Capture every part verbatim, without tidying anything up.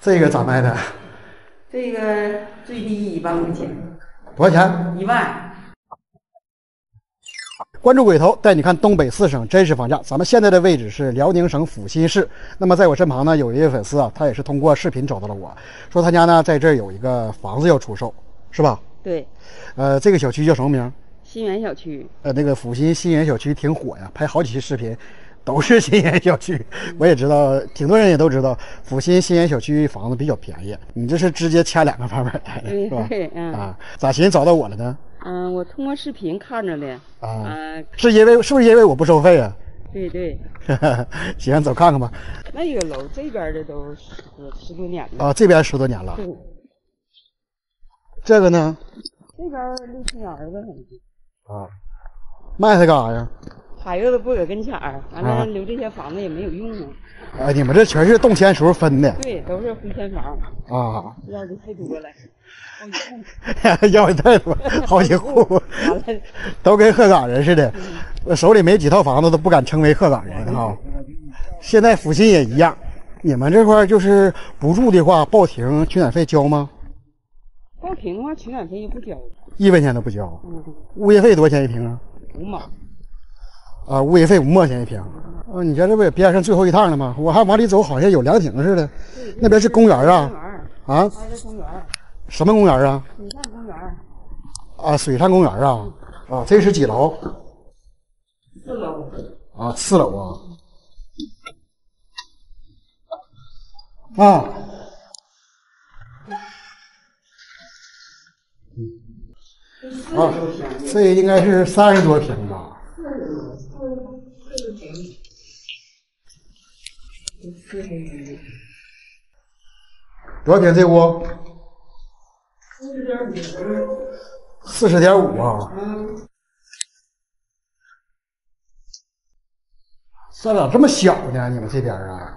这个咋卖的？ 这个最低一万块钱。 多少钱？ 一万。 关注鬼头，带你看东北四省真实房价。咱们现在的位置是辽宁省阜新市。那么在我身旁呢，有一位粉丝啊，他也是通过视频找到了我，说他家呢在这儿有一个房子要出售，是吧？ 对。 呃，这个小区叫什么名？ 新源小区。 呃，那个阜新新源小区挺火呀，拍好几期视频。都是新源小区，我也知道，挺多人也都知道，阜新新源小区房子比较便宜。你这是直接掐两个方面来的，是吧？ 对，嗯。 啊，咋寻思找到我了呢？ 嗯，我通过视频看着的。 啊， 嗯、 是因为是不是因为我不收费啊？ 对对。 行，走看看吧。 那个楼这边的都十十多年了。 啊，这边十多年了。 对。 这个呢？ 这边六七年了。 啊，卖它干啥呀？ 孩子不搁跟前儿，完了留这些房子也没有用啊。 啊，你们这全是动迁时候分的？ 对，都是回迁房。 啊， 要的太多了， 要的太多，好几户， 完了都跟鹤岗人似的。我手里没几套房子都不敢称为鹤岗人哈。现在阜新也一样，你们这块就是不住的话，报停取暖费交吗？ 报停的话，取暖费也不交， 一分钱都不交。 嗯。 物业费多少钱一平啊？ 五毛。 啊，物业费五毛钱一平。啊，你家这不也边上最后一趟了吗？我还往里走，好像有凉亭似的。那边是公园啊？啊？ 公园。 什么公园啊？ 水上公园。 啊，水上公园啊？啊，这是几楼？ 四楼。 啊，四楼啊。啊。啊，这应该是三十多平吧。多少平这屋？四十点五。四十点五啊！ 嗯。 这咋这么小呢？你们这边啊？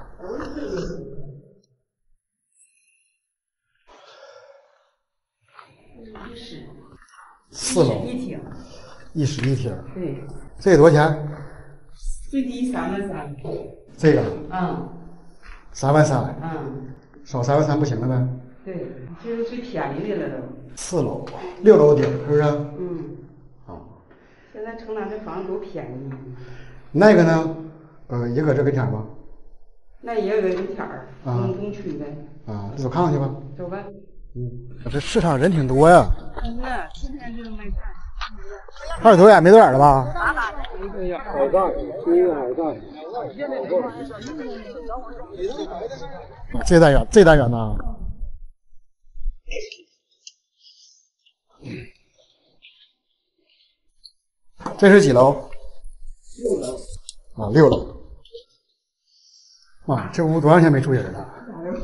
四楼。 一厅。 一室一厅。 对。 这个多少钱？ 最低三万三。 这个？ 嗯。 三万三。 嗯。 少三万三不行了呗？ 对，这是最便宜的了都。 四楼，六楼顶是不是？ 嗯。 啊。 现在城南这房子多便宜。 那个呢？呃，也搁这跟前吗？ 那也有个跟前儿，东东区的。 啊，走看看去吧。 走吧。 嗯，这市场人挺多呀。 真的，天天就卖菜。 二十多眼没多眼了吧？ 没多眼。 好大，这个好大。 这单元，这单元呢？这是几楼？ 六楼。 啊，六楼。啊，这屋多长时间没住人了？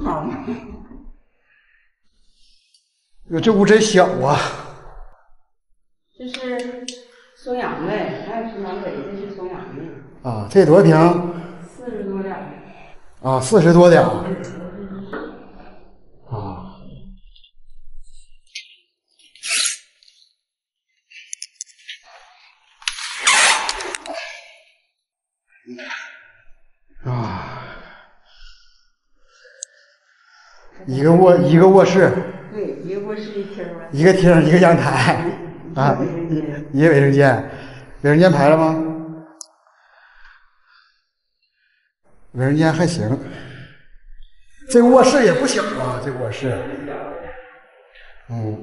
哟，这屋真小啊！ 这是双阳的，还有是南北，这是双阳的。 啊，这多少平？ 四十多点。 啊，四十多点。啊。啊。一个卧一个卧室。 对，一个卧室一厅吧。 一个厅一个阳台。啊，一个卫生间，卫生间排了吗？卫生间还行，这个卧室也不小啊，这个卧室，嗯，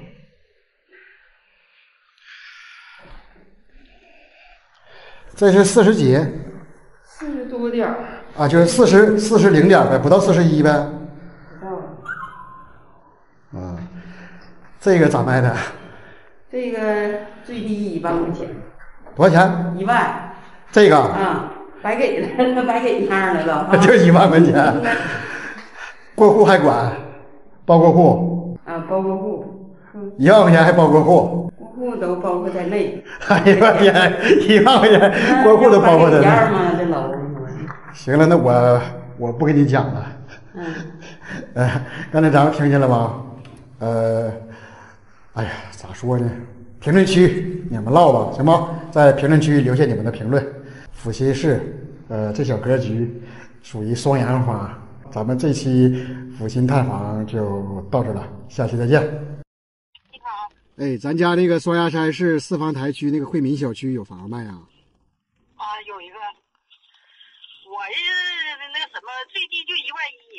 这是四十几？ 四十多点儿。 啊，就是四十四十零点呗，不到四十一呗。 不到。 嗯，这个咋卖的？ 这个最低一万块钱。 多少钱？ 一万。 这个？ 啊，白给了，白给一样的了。 就一万块钱。过户还管？包过户？ 啊，包过户。 一万块钱还包过户？ 过户都包括在内。 一万块钱，一万块钱，过户都包括在内。 样吗？这楼。 行了，那我我不跟你讲了。 嗯。 呃，刚才咱们听见了吗？呃，哎呀，咋说呢？评论区你们唠吧，行吗？在评论区留下你们的评论。阜新市，呃，这小格局属于双阳花。咱们这期阜新探访就到这了，下期再见。 你好。 哎，咱家那个双鸭山市四方台区那个惠民小区有房卖啊？ 啊，有一个，我是那个什么，最低就一万一，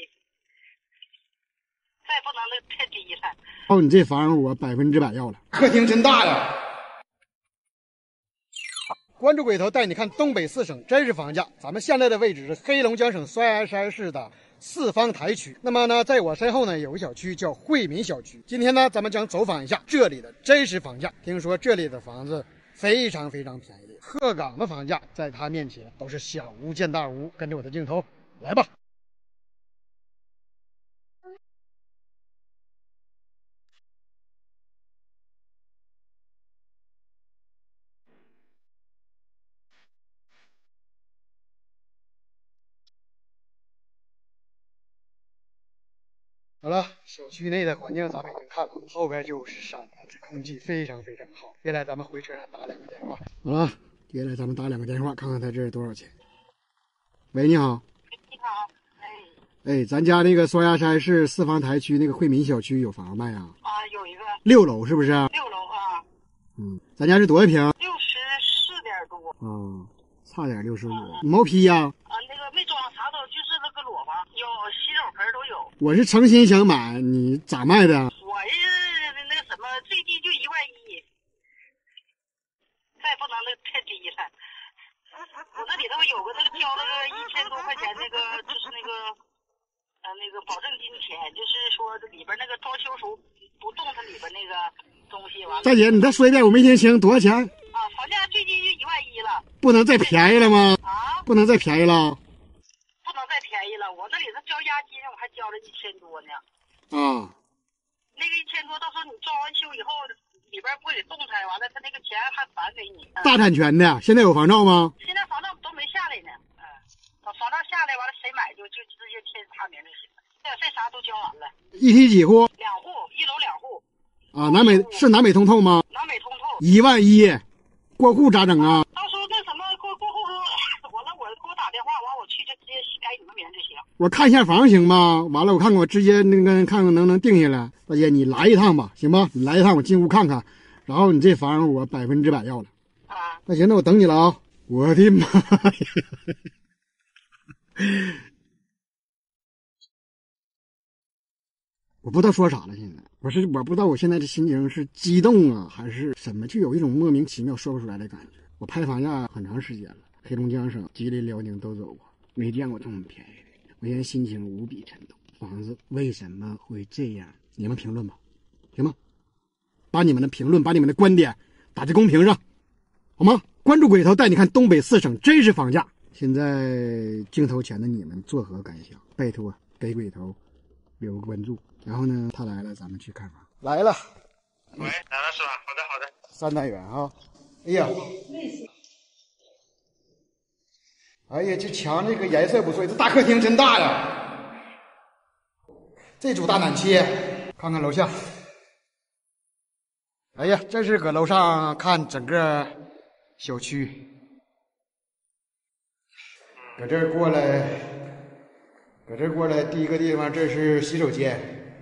再不能那太低了。 哦，你这房我百分之百要了，客厅真大呀！关注鬼头带你看东北四省真实房价，咱们现在的位置是黑龙江省双鸭山市的四方台区。那么呢，在我身后呢有个小区叫惠民小区。今天呢，咱们将走访一下这里的真实房价。听说这里的房子非常非常便宜，鹤岗的房价在他面前都是小巫见大巫。跟着我的镜头来吧。好了，小区内的环境咱们已经看了，后边就是山，这空气非常非常好。接下来咱们回车上打两个电话。好了，接下来咱们打两个电话，看看他这多少钱。喂，你好。 你好。哎。 哎，咱家那个双鸭山市四方台区那个惠民小区有房卖啊？ 啊，有一个。 六楼是不是？ 六楼啊。 嗯，咱家是多少平？ 六十四点多。 啊，差点六十五。毛坯呀？ 啊，那个没装，啥都就是那个裸房，有洗手盆都有。 我是诚心想买，你咋卖的？ 我是那个什么，最低就一万一，再不能那太低了。我那里头有个那个交那个一千多块钱那个，就是那个呃那个保证金钱，就是说里边那个装修时候不动它里边那个东西完了。 大姐，你再说一遍，我没听清，多少钱？ 啊，房价最低就一万一了。 不能再便宜了吗？ 啊？ 不能再便宜了。 不能再便宜了，我那里头交押金，我还交了一千多呢。 啊。 那个一千多，到时候你装完修以后，里边不给动弹，完了他那个钱还返给你。嗯、 大产权的，现在有房照吗？ 现在房照都没下来呢。嗯，等房照下来完了，谁买就就直接填他名就行了。这这啥都交完了。 一梯几户？ 两户，一楼两户。 啊，南北是南北通透吗？ 南北通透。 一万一，过户咋整啊？ 到时候那什么过过户我那我给我打电话，完我去就直接改你们名就行。 我看一下房行吗？完了，我看看我直接那个看看能不能定下来。大姐，你来一趟吧，行吧？你来一趟，我进屋看看。然后你这房我百分之百要了。 啊。 那行，那我等你了啊！我的妈呀！我不知道说啥了，现在我是我不知道我现在的心情是激动啊，还是什么，就有一种莫名其妙说不出来的感觉。我拍房价很长时间了，黑龙江省、吉林、辽宁都走过，没见过这么便宜的。我现在心情无比沉重。房子为什么会这样？你们评论吧，行吗？把你们的评论，把你们的观点打在公屏上，好吗？关注鬼头带你看东北四省真实房价。现在镜头前的你们作何感想？拜托给鬼头留个关注。然后呢，他来了，咱们去看房。来了。 喂，来了是吧？好的好的。 三单元哈。哎呀，哎呀，这墙这个颜色不错，这大客厅真大呀。这组大暖气，看看楼下。哎呀，这是搁楼上看整个小区，搁这儿过来，搁这儿过来，第一个地方这是洗手间，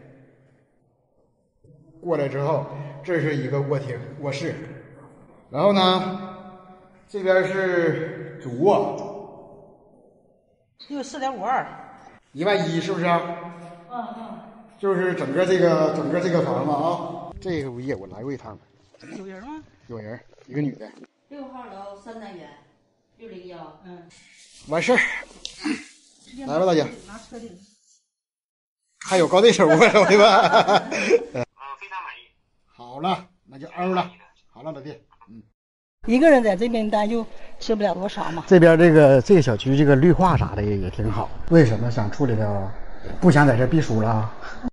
过来之后这是一个卧厅卧室，然后呢这边是主卧， 六四点五二， 一万一是不是？ 嗯嗯， 就是整个这个整个这个房子啊。这个物业我来过一趟， 有人吗？ 有人，一个女的。 六号楼三单元，六零幺。嗯， 完事儿。来吧，大姐。 拿车顶。 还有高低手吧，老弟吧。 嗯，非常满意。 好了，那就欧了。好了，老弟。嗯。 一个人在这边待就吃不了多少嘛。 这边这个这个小区这个绿化啥的也也挺好。为什么想处理掉？不想在这避暑了？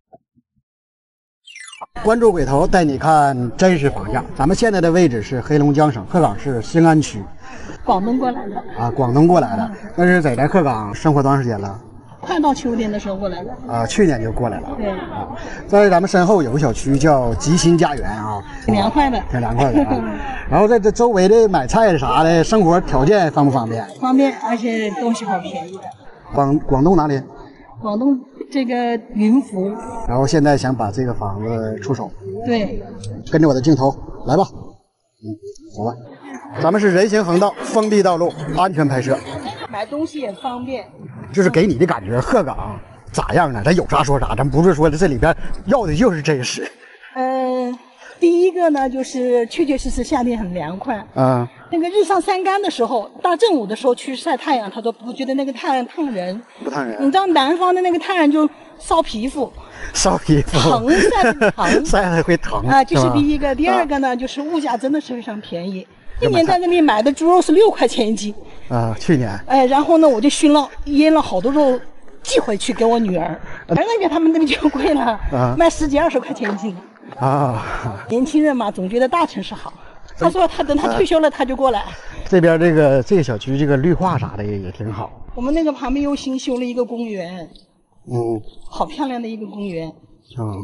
关注鬼头带你看真实房价。咱们现在的位置是黑龙江省鹤岗市兴安区。 广东过来的啊，广东过来的。但是在咱鹤岗生活多长时间了？ 快到秋天的时候过来的。 啊，去年就过来了。 对啊，在咱们身后有个小区叫吉新家园啊， 挺凉快的， 挺凉快的啊。然后在这周围的买菜啥的，生活条件方不方便？ 方便，而且东西好便宜的。 广广东哪里？ 广东这个云浮。 然后现在想把这个房子出手。 对， 跟着我的镜头来吧。嗯，走吧。咱们是人行横道，封闭道路，安全拍摄。 买东西也方便。 就是给你的感觉，鹤岗咋样呢？咱有啥说啥，咱不是说这里边要的就是真实。 嗯、呃，第一个呢，就是确确实实夏天很凉快。 啊、嗯。 那个日上三竿的时候，大正午的时候去晒太阳，他说不觉得那个太阳烫人。 不烫人。 你知道南方的那个太阳就烧皮肤。 烧皮肤。 疼晒疼。 晒了会疼。 啊，这是第一个。第二个呢， 啊、 就是物价真的是非常便宜。一年在这里买的猪肉是六块钱一斤。 啊，去年。 哎，然后呢，我就熏了腌了好多肉。寄回去给我女儿，而那边他们那边就贵了，啊、卖十几二十块钱一斤。啊，年轻人嘛，总觉得大城市好。他说他等他退休了，他就过来。 这边这个这个小区这个绿化啥的也也挺好。 我们那个旁边又新修了一个公园， 嗯， 好漂亮的一个公园。 嗯，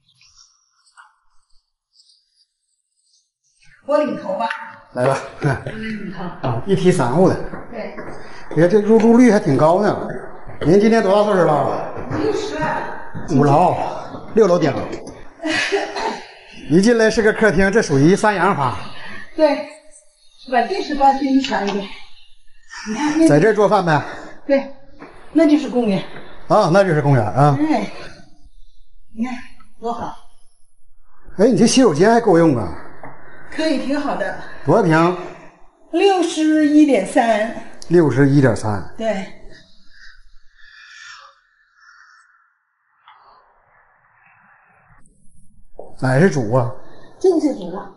我领头吧。 来吧， 领头。 啊，一梯三户的。 对。 你看这入住率还挺高呢。您今年多大岁数了？ 六十二。 五楼，六楼顶。一进来是个客厅，这属于三洋房。 对，把电视关最强一点。你看， 在这儿做饭呗？ 对，那就是公园。 啊，那就是公园啊。 哎，你看多好。 哎，你这洗手间还够用啊？ 可以，挺好的。 多少平？ 六十一点三。 六十一点三。 对。 哪是主啊？ 这个是主啊。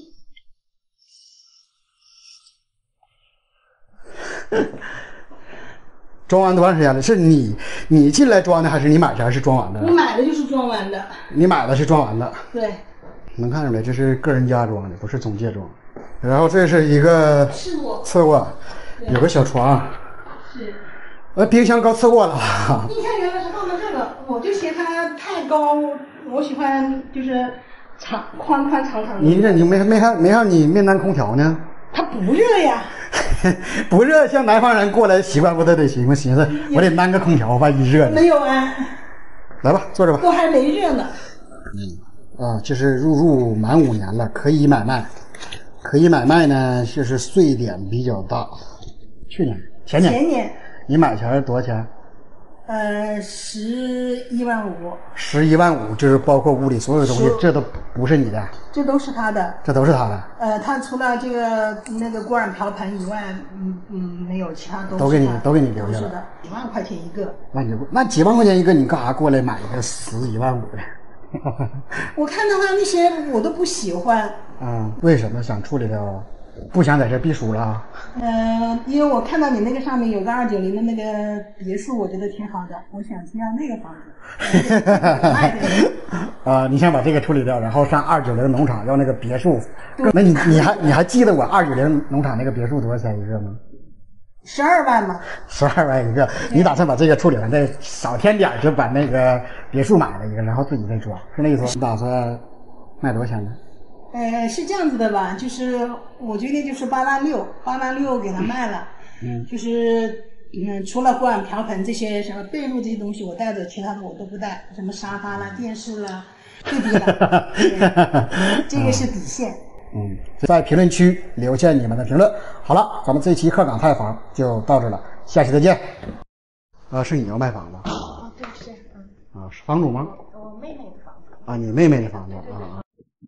装完多长时间了？是你你进来装的，还是你买前是装完的？ 我买的就是装完的。 你买的是装完的。 对。 能看出来，这是个人家装的，不是中介装。然后这是一个次卧， 次卧，有个小床。 是。 呃，冰箱高次卧了。 冰箱原来是放的这个，我就嫌它太高，我喜欢就是长宽宽长长的。 你这你没没看没看你面南空调呢？ 它不热呀。 不热，像南方人过来习惯不都得寻思寻思，我得安个空调，万一热呢。 没有啊。 来吧，坐着吧。 都还没热呢。 嗯，啊，这是入住满五年了，可以买卖。可以买卖呢，就是税点比较大。去年、前年。 前年。 你买前多少钱？ 呃，十一万五。 十一万五，就是包括屋里所有东西，这都不是你的。 这都是他的。 这都是他的。 呃，他除了这个那个锅碗瓢盆以外，嗯嗯，没有其他都是都给你都给你留下了。 是的，几万块钱一个。 那你那几万块钱一个，你干啥过来买一个十几万五的？ 我看到他那些我都不喜欢。 嗯，为什么想处理掉？不想在这避暑了？ 嗯、呃，因为我看到你那个上面有个二九零的那个别墅，我觉得挺好的，我想去要那个房子。 啊、呃，你想把这个处理掉，然后上二九零农场要那个别墅？那你你还你还记得我二九零农场那个别墅多少钱一个吗？ 十二万嘛。 十二万一个，你打算把这个处理完，再少添点就把那个别墅买了一个，然后自己再装，是那意思？你打算卖多少钱呢？ 呃，是这样子的吧，就是我决定就是八万六，八万六给他卖了。嗯，就是嗯，除了锅碗瓢盆这些什么被褥这些东西我带着，其他的我都不带，什么沙发啦、电视啦，最低了。这个是底线。 嗯，在评论区留下你们的评论。好了，咱们这期鹤岗泰房就到这了，下期再见。啊，是你要卖房子？ 哦，对，是，嗯。 啊，是房主吗？ 我妹妹的房子。 啊，你妹妹的房子啊。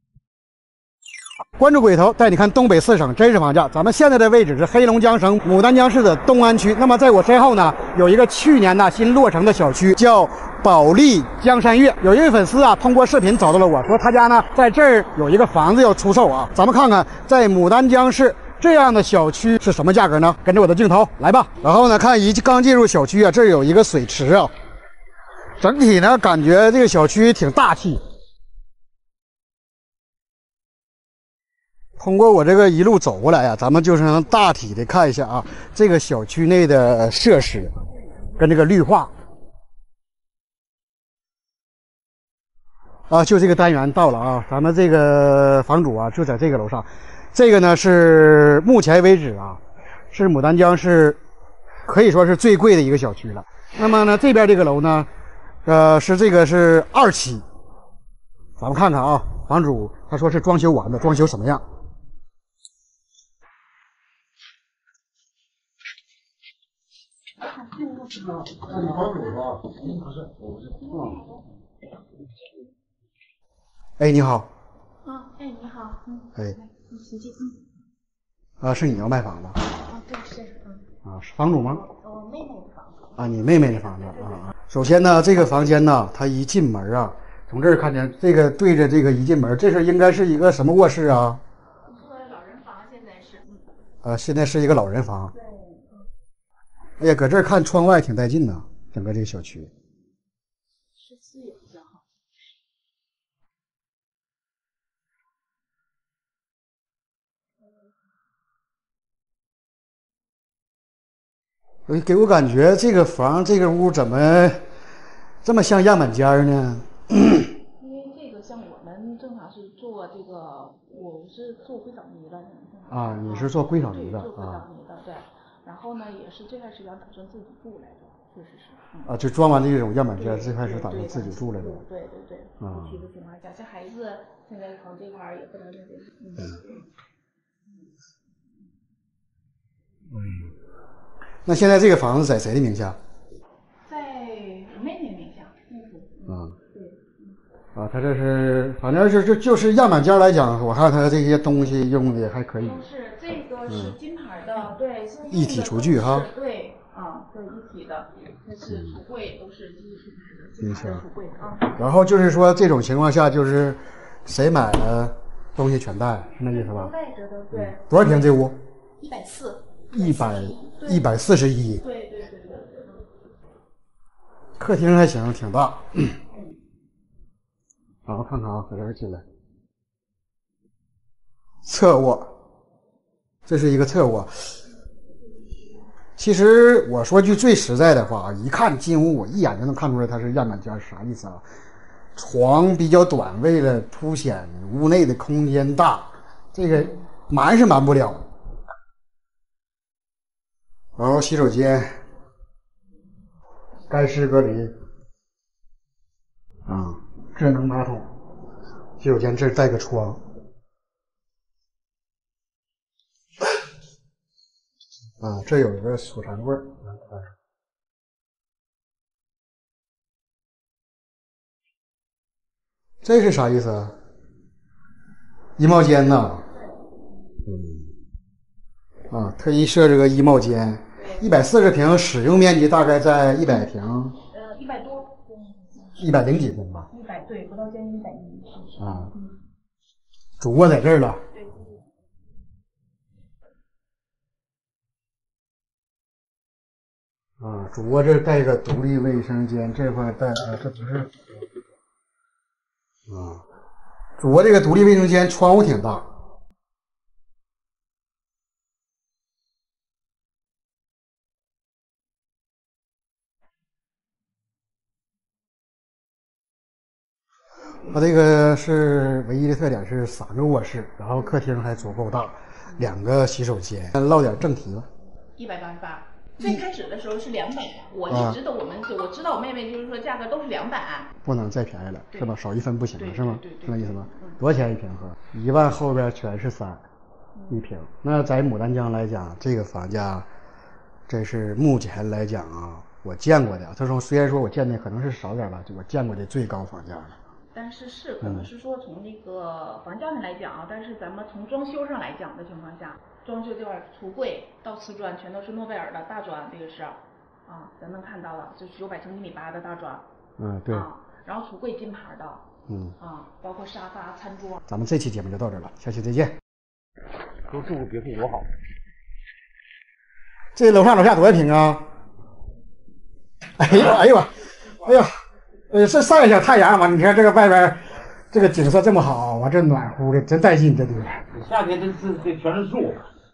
关注鬼头，带你看东北四省真实房价。咱们现在的位置是黑龙江省牡丹江市的东安区。那么在我身后呢，有一个去年呢新落成的小区，叫保利江山悦。有一位粉丝啊，通过视频找到了我，说他家呢在这儿有一个房子要出售啊。咱们看看在牡丹江市这样的小区是什么价格呢？跟着我的镜头来吧。然后呢，看一刚进入小区啊，这儿有一个水池啊，整体呢感觉这个小区挺大气。通过我这个一路走过来呀、啊，咱们就是能大体的看一下啊，这个小区内的设施跟这个绿化啊，就这个单元到了啊，咱们这个房主啊就在这个楼上，这个呢是目前为止啊是牡丹江市可以说是最贵的一个小区了。那么呢这边这个楼呢， 呃，是这个是二期，咱们看看啊，房主他说是装修完的，装修什么样？哎，你好。 啊，哎，你好，嗯， 哎， 你请进，嗯。 啊，是你要卖房子？ 啊，对，是，嗯。 啊，是房主吗？ 我妹妹的房子。 啊，你妹妹的房子啊。首先呢，这个房间呢，它一进门啊，从这儿看见这个对着这个一进门，这是应该是一个什么卧室啊？ 说老人房现在是。 啊，现在是一个老人房。 对。 哎呀，搁这儿看窗外挺带劲呐，整个这个小区。 视视野比较好。 我给我感觉这个房这个屋怎么这么像样板间呢？ 因为这个像我们正常是做这个，我是做硅藻泥的。 啊，你是做硅藻泥的啊？ 做硅藻泥的，对。然后呢，也是最开始想打算自己住来着，确实是。嗯、 啊，就装完这种样板间，最开始打算自己住来的。 对对对。 啊。 具体的情况下，像孩子现在从这块儿也不能那个。嗯。 嗯。那现在这个房子在谁的名下？ 在我妹妹名下。嗯。 啊。 对。 啊，他这是，反正是就就是样板间来讲，我看他这些东西用的还可以。 是这个是金牌的，嗯、对。 一体厨具哈。 对，啊，对，一体的，这是橱柜都是金品牌的， 金牌橱柜啊。 然后就是说这种情况下，就是谁买了东西全带，是那意思吧？ 带着的，对。 多少平这屋？ 一百四。 一百一百四十一。 对对对对。 客厅还行，挺大。然后看看啊，搁这儿进来。侧卧，这是一个侧卧。其实我说句最实在的话，一看进屋，我一眼就能看出来它是样板间，啥意思啊？床比较短，为了凸显屋内的空间大，这个瞒是瞒不了。然后洗手间，干湿隔离，啊，智能马桶，洗手间这儿带个窗，啊，这有一个储藏柜，这是啥意思啊？衣帽间呐，嗯，啊，特意设置个衣帽间。一百四十平，使用面积大概在一百平， 呃，一百多， 一百零几平吧。 一百对，不到将近一百一。 啊，主卧在这儿了。 对。 啊，主卧这带个独立卫生间，这块带啊，这不是。啊，主卧这个独立卫生间窗户挺大。它这个是唯一的特点是三个卧室，然后客厅还足够大，两个洗手间。唠点正题吧。 一百八十八，最开始的时候是两百，我一直的我们我知道我妹妹就是说价格都是两百， 不能再便宜了，是吧？少一分不行了，是吗？ 对对对， 是那意思吗？多少钱一平方？一万后边全是三，一平。那在牡丹江来讲，这个房价，这是目前来讲啊，我见过的。他说虽然说我见的可能是少点吧，就我见过的最高房价了。 但是是可能是说从那个房价上来讲啊，但是咱们从装修上来讲的情况下，装修这块橱柜到瓷砖全都是诺贝尔的大砖，这个是啊，咱能看到了，就是九百乘一米八的大砖。 嗯，对。 啊，然后橱柜金牌的。 嗯。 啊，包括沙发、餐桌。 咱们这期节目就到这儿了，下期再见。 都住个别墅多好。 这楼上楼下多少平啊？哎呦哎呦哎呀！呃，这晒一下太阳嘛，你看这个外边，这个景色这么好，完这暖乎的，真带劲，这地方。 夏天这这这全是树。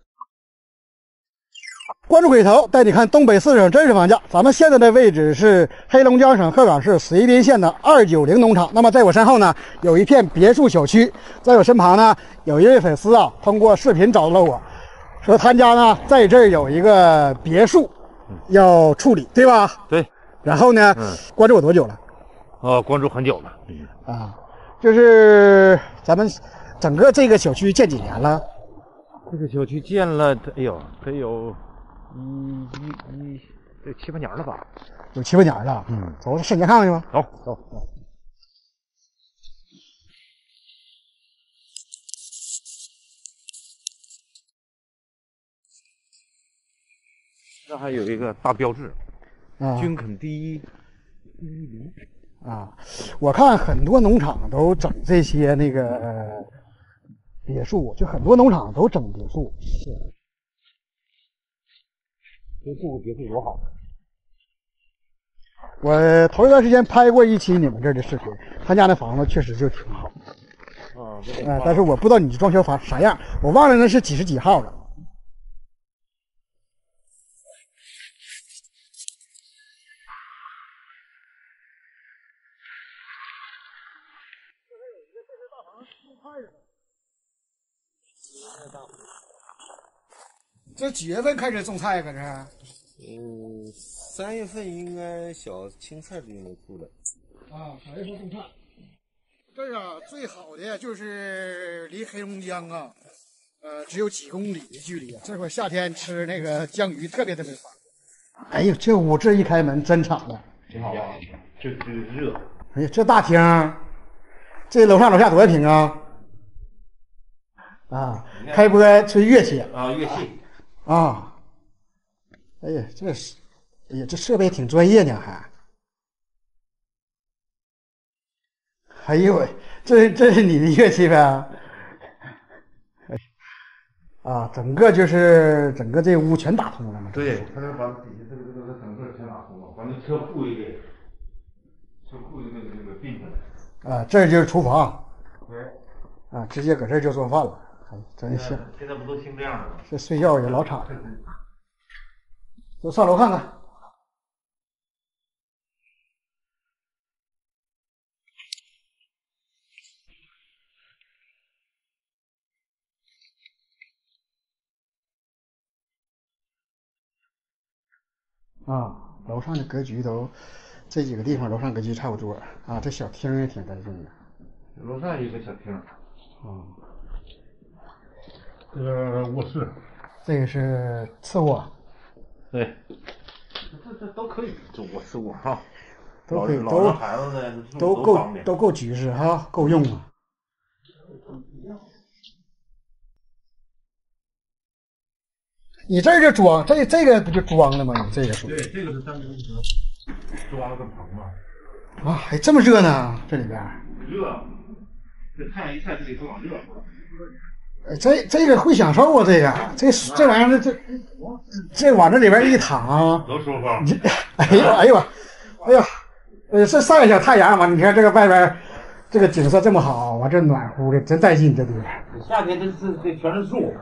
关注鬼头，带你看东北四省真实房价。咱们现在的位置是黑龙江省鹤岗市绥滨县的二九零农场。那么在我身后呢，有一片别墅小区。在我身旁呢，有一位粉丝啊，通过视频找到了我，说他家呢在这儿有一个别墅要处理，对吧？ 对。 然后呢，嗯、关注我多久了？ 呃，关注很久了。 啊，就是咱们整个这个小区建几年了？ 这个小区建了，哎呦，得有一一一得七八年了吧？ 有七八年了。嗯，走，上街看看去吧。 走走走。这还有一个大标志， 啊， 均肯第一第一梨。 啊，我看很多农场都整这些那个、呃、别墅，就很多农场都整别墅。 这住个别墅多好！ 我头一段时间拍过一期你们这儿的视频，他家那房子确实就挺好。 啊， 呃，但是我不知道你装修房啥样，我忘了那是几十几号了。这几月份开始种菜搁这？ 嗯，三月份应该小青菜就应该出来。 啊，三月份种菜。这儿啊，最好的就是离黑龙江啊，呃，只有几公里的距离啊。这会儿夏天吃那个江鱼特别特别方便。哎呦，这屋这一开门真敞亮， 挺好啊，这这热。 哎呀，这大厅，这楼上楼下多少平啊？啊，开播吹乐器啊，乐器啊。哎呀，这是，哎呀，这设备挺专业呢，还。哎呦喂，这这是你的乐器呗？啊，整个就是整个这屋全打通了嘛？ 对，他这把底下这个这个整个全打通了，把那车库也给车库的那个那个并下来。 啊，这儿就是厨房。 对。 啊，直接搁这儿就做饭了，哎，真香。 现在不都兴这样的吗？ 这睡觉也老敞亮。走上楼看看。啊，楼上的格局都，这几个地方楼上格局差不多啊。这小厅也挺带劲的。 楼上有个小厅。 啊。 这个卧室。 这个是次卧。 对。这这都可以做卧室卧哈。 都可以， 都孩子呢都够都够局势哈，够用啊。你这就装，这这个不就装了吗？你这个属于。 对，这个是单独装了个棚嘛。 啊，还这么热呢，这里边。 热，这太阳一晒，这里多少热。 呃，这这个会享受啊，这个这这玩意儿这这往这里边一躺， 多舒服。 你哎呦哎呦哎呦，呃，这晒一下太阳嘛，你看这个外边这个景色这么好，完这暖乎的，真带劲，这地方。 夏天这这这全是树。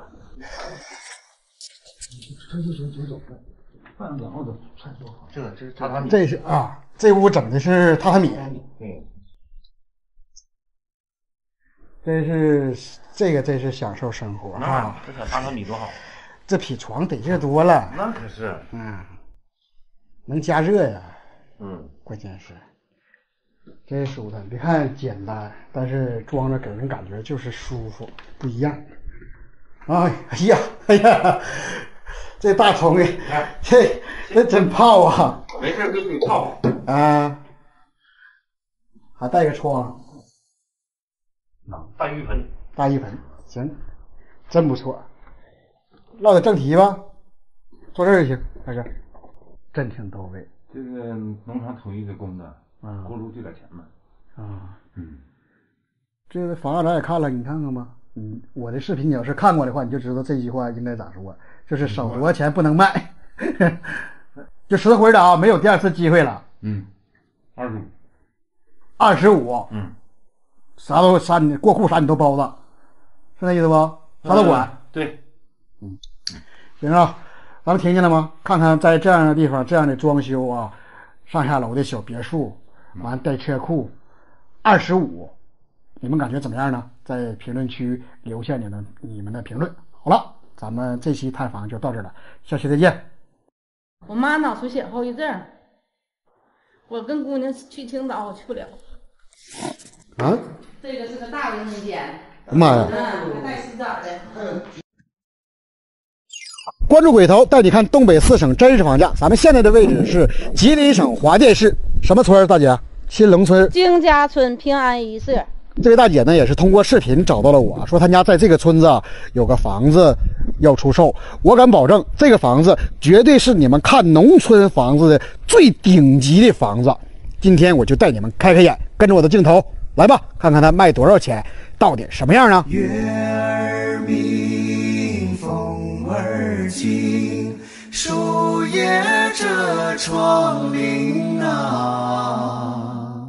这就行，走走吧，饭凉了都，菜做好。 这这是榻榻米。 这是啊，这屋整的是榻榻米。 对。 真是这个真是享受生活啊！ 这小榻榻米多好， 这比床得劲多了。 那可是， 嗯，能加热呀。 嗯， 关键是真舒坦。别看简单，但是装着给人感觉就是舒服，不一样。哎哎呀哎呀，这大葱的，这这真泡啊！ 没事给你泡啊，还带个窗。 大浴盆， 大浴盆，行，真不错。唠点正题吧，坐这儿就行，大哥，真挺到位。 这个农场统一的供的， 啊， 锅炉就在前面。 啊， 嗯， 这个房子咱也看了，你看看吧。嗯，我的视频你要是看过的话，你就知道这句话应该咋说，就是少多少钱不能卖，就实惠的啊，没有第二次机会了。 嗯，二十五， 二十五， 嗯。 啥都啥你过户啥你都包子，是那意思不？啥都管。 嗯、对， 嗯，行啊，咱们听见了吗？看看在这样的地方，这样的装修啊，上下楼的小别墅，完带车库，二十五，你们感觉怎么样呢？在评论区留下你们你们的评论。好了，咱们这期探访就到这儿了，下期再见。 我妈脑出血后遗症， 我跟姑娘去青岛，我去不了。 啊？ 这个是个大卫生间。 妈呀！ 嗯，还带洗澡的。 关注鬼头，带你看东北四省真实房价。咱们现在的位置是吉林省华甸市什么村？大姐，新隆村金家村平安一社。 这位大姐呢，也是通过视频找到了我，说她家在这个村子啊有个房子要出售。我敢保证，这个房子绝对是你们看农村房子的最顶级的房子。今天我就带你们开开眼，跟着我的镜头来吧，看看它卖多少钱，到底什么样呢？ 月儿明，风儿轻，树叶遮窗棂啊。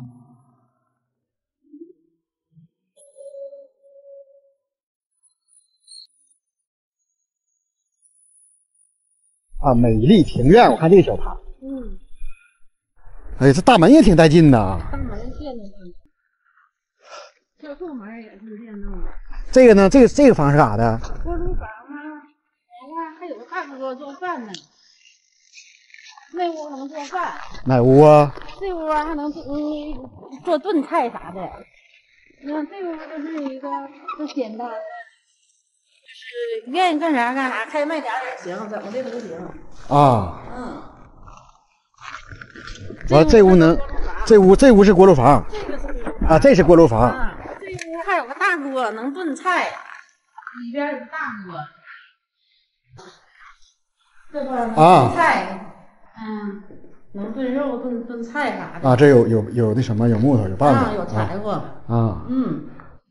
啊，美丽庭院，我看这个小堂。 嗯。 哎，这大门也挺带劲的。 大门电的，这后门也是电动的。 这个呢？这个这个房是干啥的？ 锅炉房啊，我看还有个大锅做饭呢。那屋能做饭。 哪屋啊？ 这屋还能做嗯做炖菜啥的。你看这屋就是一个就简单的。就是愿意干啥干啥，开卖点也行，怎么的都行。 啊。 嗯。 完，这屋能，这屋这屋是锅炉房。 这个是锅炉房啊，这是锅炉房。 啊，这屋还有个大锅，能炖菜，里边有个大锅。这块能炖菜，啊、嗯，能炖肉、炖炖菜啥的。 啊，这有有有那什么，有木头，有棒子， 啊，有柴火。 啊。 嗯。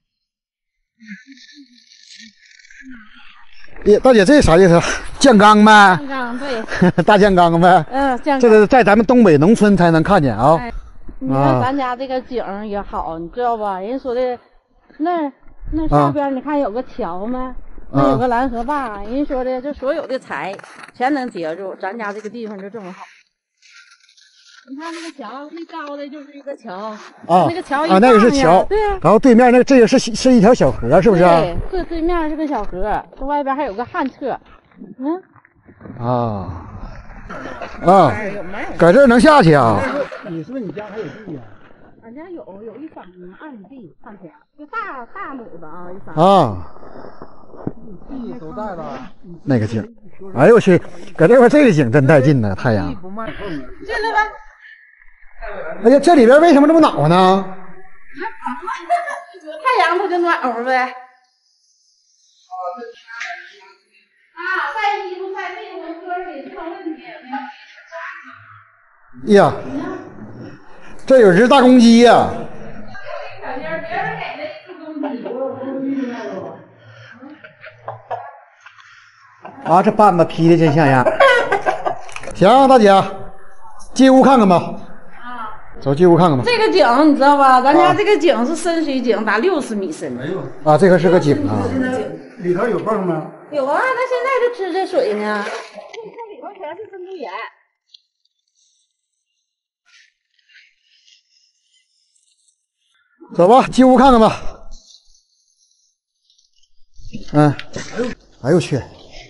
耶，大姐，这啥意思？酱缸呗？ 酱缸对。 大酱缸呗？ 嗯，酱缸。 这个在咱们东北农村才能看见啊。 哎、你看咱家这个景也好，你知道吧？人说的那那上边你看有个桥吗？啊、那有个拦河坝，人说的这所有的财全能接住，咱家这个地方就这么好。你看那个桥最高的就是一个桥啊，那个桥啊，那个是桥， 对。 然后对面那个这个是是一条小河，是不是？ 对，这对面是个小河，这外边还有个旱厕。嗯。 啊啊，搁这儿能下去啊？ 你是不是你家还有地呀？ 俺家有有一方二亩地，看田，就大大亩的啊，一方。 啊。 地都带了。 那个景，哎呦我去，搁这块这个景真带劲呢，太阳。 进来吧。 哎呀，这里边为什么这么暖和呢？ 有太阳它就暖和呗。啊，晒衣服、晒被子、搁水这种问题。 呀，这有只大公鸡呀！ 小鸡儿，别人给的一只公鸡。 啊，这绊子劈的真像样。行，大姐，进屋看看吧。走进屋看看吧。 这个井你知道吧？咱家这个井是深水井，达六十米深。 啊，这个是个井啊。 里头有泵吗？ 有啊，它现在就吃这水呢。这里头全是珍珠岩。 走吧，进屋看看吧。嗯。哎呦我去！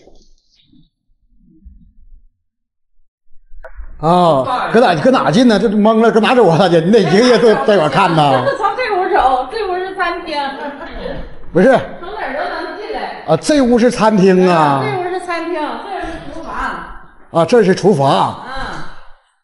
啊，搁哪搁哪进呢？这懵了，搁哪走啊？大姐，你得一个一个在在我看呢。 是从这屋走，这屋是餐厅。 不是。 从哪儿都能进来。 啊，这屋是餐厅啊。 这屋是餐厅，这是厨房。 啊，这是厨房。 啊。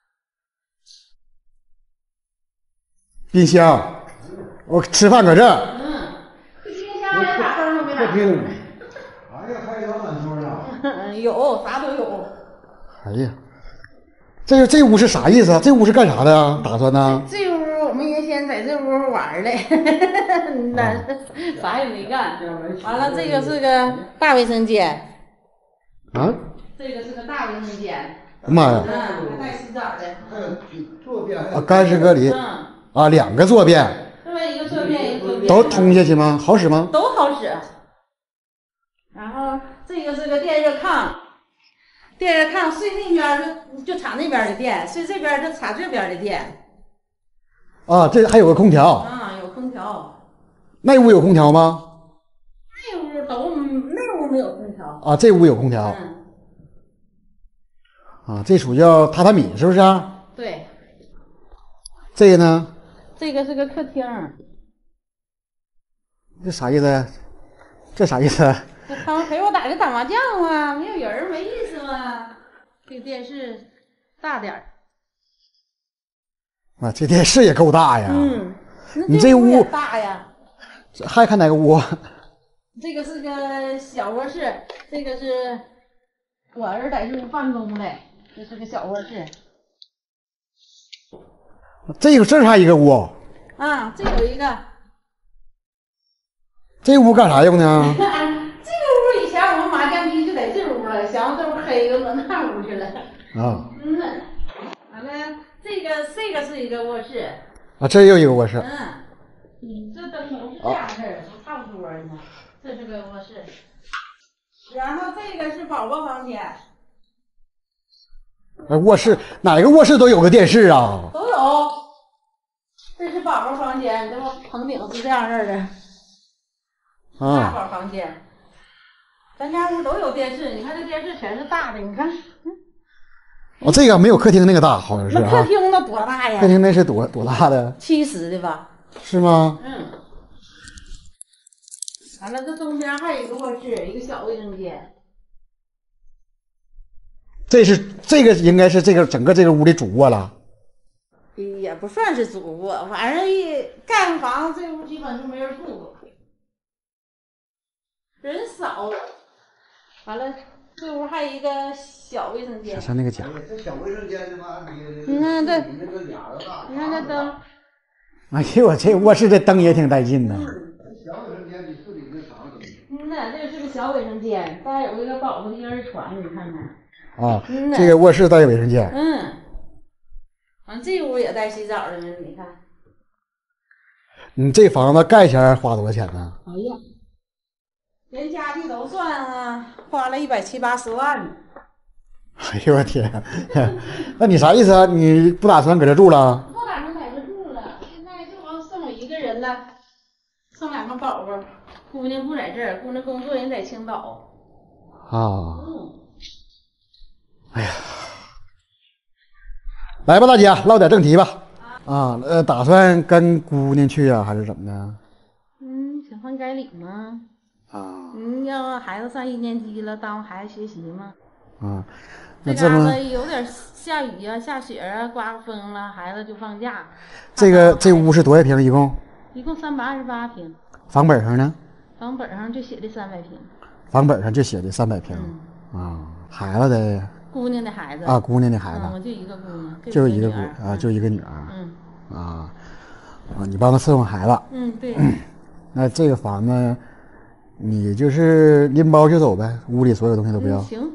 冰箱，我吃饭搁这。 嗯。冰箱连啥灯都没打。 客厅。哎呀，还有暖风啊。 有，啥都有。 哎呀。这这屋是啥意思啊？这屋是干啥的呀？打算呢？ 这屋我们原先在这屋玩的，那啥也没干。完了，这个是个大卫生间。 啊？ 这个是个大卫生间。 妈呀！ 嗯，还带洗澡的。 坐便。 啊，干湿隔离。 嗯。 啊，两个坐便。 这边一个坐便，一个坐便。 都通下去吗？好使吗？ 都好使。然后这个是个电热炕。电热炕睡那边就就插那边的电，睡这边就插这边的电。 啊，这还有个空调。 啊，有空调。 那屋有空调吗？ 那屋都那屋没有空调。 啊，这屋有空调。 嗯。 啊，这属于叫榻榻米是不是？ 对。 这个呢？ 这个是个客厅。 这啥意思？这啥意思？ 他们陪我在这打麻将嘛，没有人没意思嘛。这个电视大点儿。 啊，这电视也够大呀！ 嗯， 你这屋大呀。 还看哪个屋？ 这个是个小卧室，这个是我儿子在这屋办公的，这是个小卧室。 这个这还一个屋。 啊，这有一个。 这屋干啥用呢？ 这个屋以前我们麻将机就在这屋了，想这屋黑了，挪那屋去了。 啊。 嗯，完了，这个这个是一个卧室。 啊，这又一个卧室。 嗯。嗯，这灯都是这样式儿，都差不多呢。这是个卧室，然后这个是宝宝房间。 哎，卧室哪个卧室都有个电视啊？ 都有。这是宝宝房间，这不棚顶是这样式儿的。 啊。 大宝房间。咱家屋都有电视，你看这电视全是大的，你看。嗯。 哦，这个没有客厅那个大，好像是啊。 那客厅那多大呀？ 客厅那是多多大的？ 七十的吧。 是吗？ 嗯。完了，这中间还有一个卧室，一个小卫生间。 这是这个应该是这个整个这个屋的主卧了。 也不算是主卧，反正一盖上房子，这屋基本就没人住过，人少。完了，这屋还有一个小卫生间。 上那个家。 这小卫生间他妈比你看这， 你那个俩都大。 你看这灯。 哎呦我这卧室这灯也挺带劲的。 小卫生间比自己那长得。 嗯呐，这是个小卫生间，再有一个宝宝的婴儿床，你看看。 啊，这个卧室带卫生间。 嗯。完，这屋也带洗澡的呢，你看。 你这房子盖前花多少钱呢？ 哎呀，连家具都算啊，花了一百七八十万呢。 哎呦我天，那你啥意思啊？你不打算搁这住了？ 不打算在这住了，现在就光剩我一个人了，剩两个宝宝，姑娘不在这儿，姑娘工作人在青岛。 啊。 嗯。 哎呀。来吧，大姐，唠点正题吧。啊，呃，打算跟姑娘去啊，还是怎么的？ 嗯，想换改礼吗？ 啊。 嗯，要孩子上一年级了，耽误孩子学习吗？ 啊。 这嘎达有点下雨啊、下雪啊、刮风了，孩子就放假。 这个这屋是多少平？一共？ 一共三百二十八平。 房本上呢？ 房本上就写的三百平。 房本上就写的三百平。嗯、啊，孩子的。 姑娘的孩子啊，姑娘的孩子， 嗯、我就一个姑娘， 就一个姑啊，就一个女儿，嗯，啊，啊，你帮她伺候孩子， 嗯，对。 那这个房子，你就是拎包就走呗，屋里所有东西都不要。 嗯、行。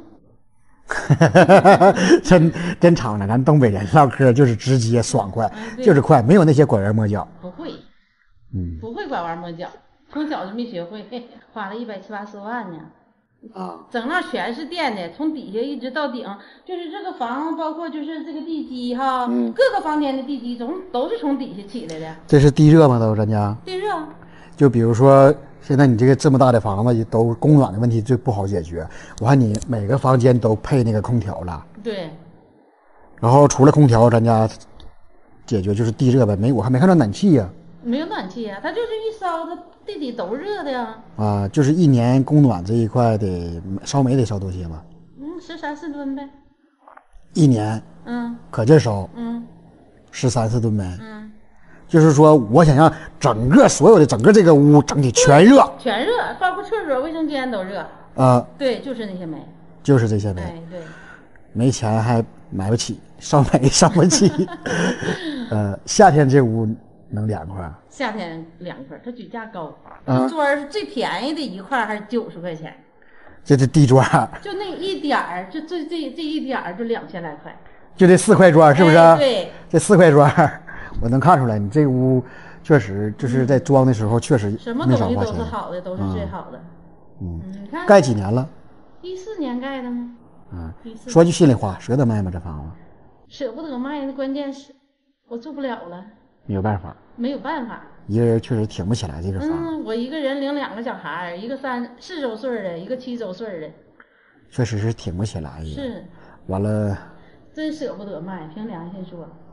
真真敞亮，咱东北人唠嗑就是直接爽快， 嗯、 就是快，没有那些拐弯抹角。 不会， 嗯， 不会拐弯抹角，从小就没学会，花了一百七八十万呢。 啊， 整那全是电的，从底下一直到顶，就是这个房，包括就是这个地基哈，嗯、各个房间的地基总都是从底下起来的。 这是地热吗？都咱家？ 地热。 就比如说，现在你这个这么大的房子，都供暖的问题最不好解决。我看你每个房间都配那个空调了。 对。 然后除了空调，咱家解决就是地热呗，没我还没看到暖气呀、啊。 没有暖气呀、啊，它就是一烧，它地底都热的呀。 啊，就是一年供暖这一块得烧煤得烧多些吧？ 嗯，十三四吨呗。 一年。 嗯。 可劲烧。 嗯。 十三四吨呗。 嗯。 就是说，我想让整个所有的整个这个屋整体全热。 全热，包括厕所、卫生间都热。 啊。 对，就是那些煤。 就是这些煤。 哎，对。 没钱还买不起，烧煤烧不起。呃，夏天这屋。能凉快， 夏天凉快，它举价高。啊，砖是最便宜的一块，还是九十块钱。 这是地砖， 就那一点儿，就这这这一点儿就两千来块。 就这四块砖是不是？ 哎、对， 这四块砖，我能看出来，你这屋确实就是在装的时候确实什么东西都是好的，都是最好的。 嗯， 你看盖几年了？ 一四年盖的吗？ 嗯，说句心里话，舍得卖吗？这房子？ 舍不得卖，关键是我住不了了。 没有办法， 没有办法， 一个人确实挺不起来这个房。 嗯，我一个人领两个小孩，一个三四周岁的，一个七周岁的， 确实是挺不起来。 是， 完了， 真舍不得卖，凭良心说。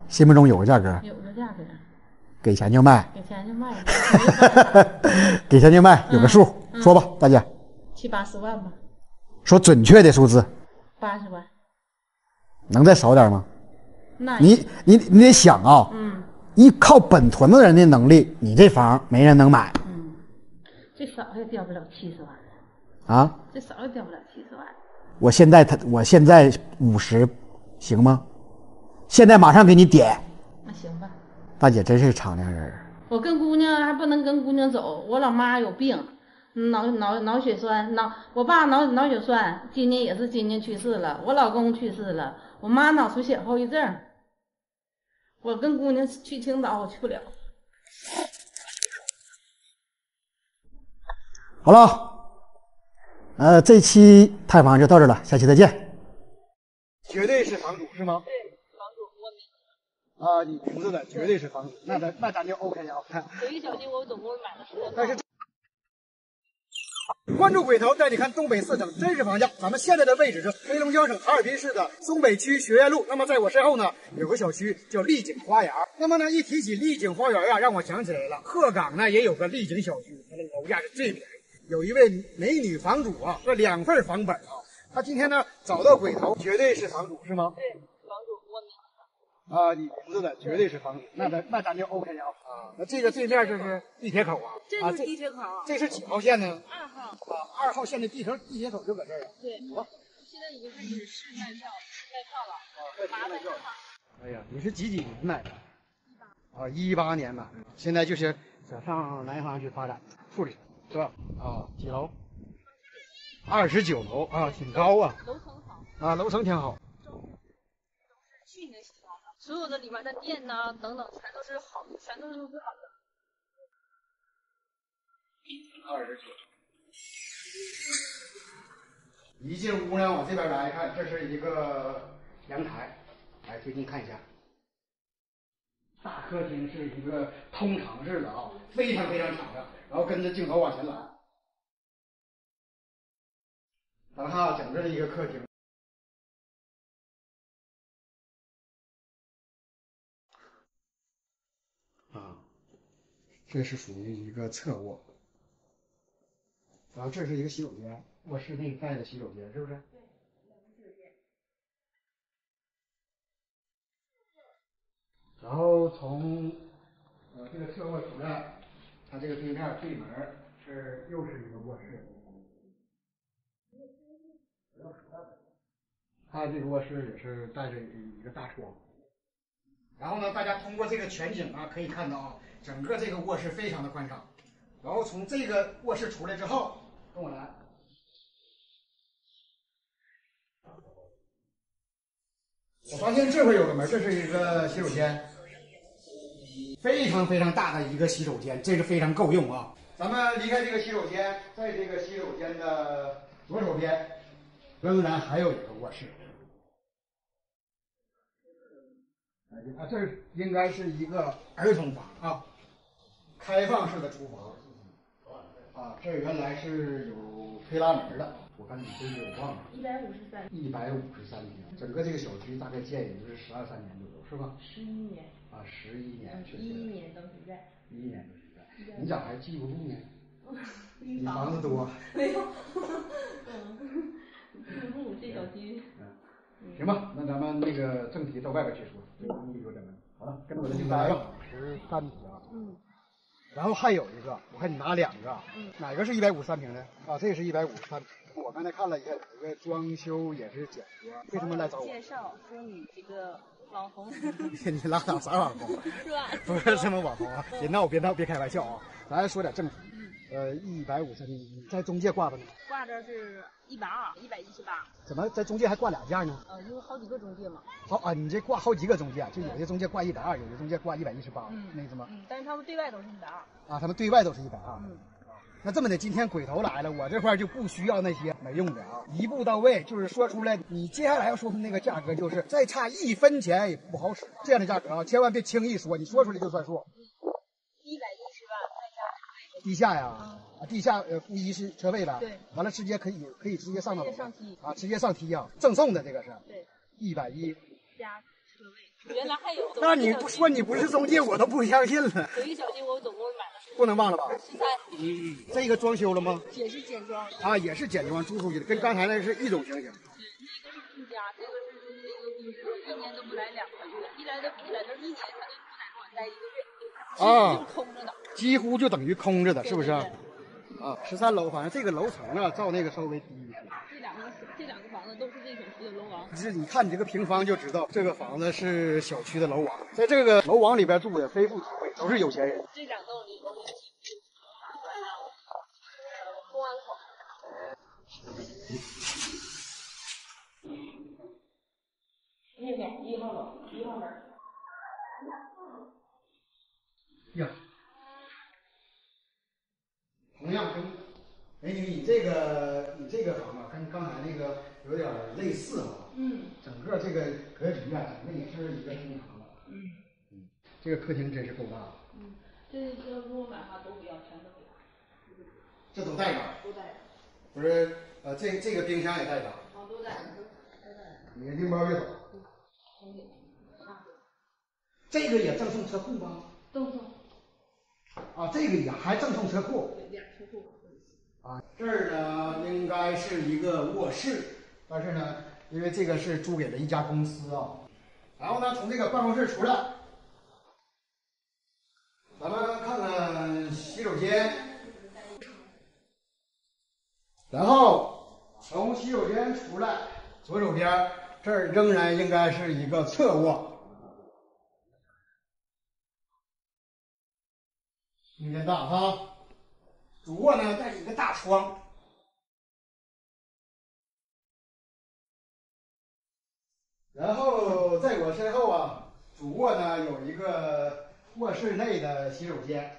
心目中有个价格？ 有个价格。 给钱就卖。 给钱就卖。 给钱就卖，有个数， 嗯、 说吧，大姐。 七八十万吧。 说准确的数字。 八十万。 能再少点吗？ 那你你你得想啊， 嗯， 依靠本屯子人的能力，你这房没人能买。 嗯，最少也掉不了七十万。 啊？ 最少也掉不了七十万。 我现在他我现在五十，行吗？现在马上给你点。 那行吧。 大姐真是敞亮人。 我跟姑娘还不能跟姑娘走，我老妈有病，脑脑脑血栓，脑我爸脑脑血栓，今年也是今年去世了，我老公去世了，我妈脑出血后遗症。我跟姑娘去青岛，我去不了。 好了，呃，这期探访就到这了，下期再见。绝对是房主是吗？ 对，房主我名。 啊，你名字的绝对是房主，那咱那咱就 OK 啊。 有一小区我总共买了十个。 但是。关注鬼头，带你看东北四省真实房价。咱们现在的位置是黑龙江省哈尔滨市的松北区学院路。那么在我身后呢，有个小区叫丽景花园。那么呢，一提起丽景花园啊，让我想起来了，鹤岗呢也有个丽景小区，它的楼价是最便宜。有一位美女房主啊，这两份房本啊，她今天呢找到鬼头，绝对是房主是吗？ 对，房主我名。 啊，你名字的绝对是房主，那咱那咱就 OK 啊。啊，那这个对面就是地铁口啊。 这就是地铁口。 啊、这, 这是几号线呢？ 二号。 啊，二号线的地头地铁口就搁这儿啊。 对。啊、现在已经开始试卖票卖票了。啊，麻烦票。 哎呀，你是几几年买的？一八。啊，一八年买的。现在就是想上南方去发展，处理是吧？啊，几楼？二十九楼啊，挺高啊。 楼层好。 啊，楼层挺好。 去年新装的，所有的里面的电呐、等等，全都是好的，全都是最好的。 二十九。一进屋呢，往这边来看，这是一个阳台，来最近看一下。大客厅是一个通敞式的啊，非常非常敞亮，然后跟着镜头往前来。咱们看整个的一个客厅。啊，这是属于一个侧卧，然后这是一个洗手间，卧室内带的洗手间，是不是？ 对，两个洗手间。 然后从呃这个侧卧出来，它这个对面对门是又是一个卧室，它这个卧室也是带着一个大窗。然后呢，大家通过这个全景啊，可以看到啊，整个这个卧室非常的宽敞。然后从这个卧室出来之后，跟我来，我发现这块有个门，这是一个洗手间，非常非常大的一个洗手间，这个非常够用啊。咱们离开这个洗手间，在这个洗手间的左手边，仍然还有一个卧室。啊，这应该是一个儿童房啊，开放式的厨房。啊，这原来是有推拉门的，我看你真是我忘了。 一百五十三。一百五十三平，整个这个小区大概建也就是十二三年左右，是吧？ 十一年。 啊，十一年，确实。 一一年到现在。 一一年到现在，你咋还记不住呢？你房子多。 没有。嗯，记不住这小区。 嗯。行吧，那咱们那个正题到外边去说，这个东西说咱们好了，跟着我的镜头来吧。十三平啊。 嗯。 然后还有一个，我看你拿两个，嗯，哪个是一百五十三平的？啊，这个是一百五十三平。我刚才看了一下，有一个装修也是简约，为什么来找我？ 介绍说你这个网红。 你拉倒，啥网红？ 是吧？ 不是什么网红啊！别闹，别闹，别开玩笑啊！咱说点正题。呃，一百五十三平，你在中介挂着呢？ 挂着是一百二，一百一十八。 怎么在中介还挂俩价呢？ 呃，因为好几个中介嘛。 好啊，你这挂好几个中介，就有的中介挂一百二，有的中介挂一百一十八， 嗯， 那意思吗？ 嗯，但是他们对外都是一百二。 啊，他们对外都是一百二。 嗯。 那这么的，今天鬼头来了，我这块就不需要那些没用的啊，一步到位，就是说出来，你接下来要说出那个价格，就是再差一分钱也不好使，这样的价格啊，千万别轻易说，你说出来就算数。 一百一十万再加车位。 地下呀，嗯、啊，地下呃负一是车位了， 对， 完了直接可以可以直接上到楼， 上梯啊，直接上梯啊，赠送的这个是， 对， 一百一加车位。 原来还有。 那你不说你不是中介，我都不相信了。 有一小区我总共买了。 不能忘了吧？ 十三。 嗯，这个装修了吗？ 也是简装。 啊，也是简装租出去的，跟刚才那是一种情形。 对，那个是住家，这个是那个公司，一年都不来两个月，一来都一来都一年，他就不在那待一个月， 啊， 空着的， 几乎就等于空着的，是不是？啊，十三楼，反正这个楼层啊，照那个稍微低一些。 这两个这两个房子都是这小区的楼王。 是，你看你这个平方就知道，这个房子是小区的楼王，在这个楼王里边住的非富即贵，都是有钱人。 这两栋里都是公安口。 那边一号楼，一号门。 呀，同样跟美女，你这个你这个房子跟刚才那个有点类似啊。 嗯。 整个这个格局啊，整个也是一个厅堂了。 嗯。 嗯，这个客厅真是够大的。 嗯，这这如果买的话都不要，全都不要。 这都带着。 都带着。 不是，呃，这这个冰箱也带着。 哦，都带着，都带着。 你的拎包越走。 同意。啊。 这个也赠送车库吗？ 赠送。 啊，这个也还赠送车库。 对，俩车库。 啊，这儿呢应该是一个卧室，但是呢，因为这个是租给了一家公司啊。然后呢，从这个办公室出来，咱们看看洗手间，然后从洗手间出来，左手边这儿仍然应该是一个侧卧，空间大哈。主卧呢带一个大窗，然后在我身后啊，主卧呢有一个卧室内的洗手间。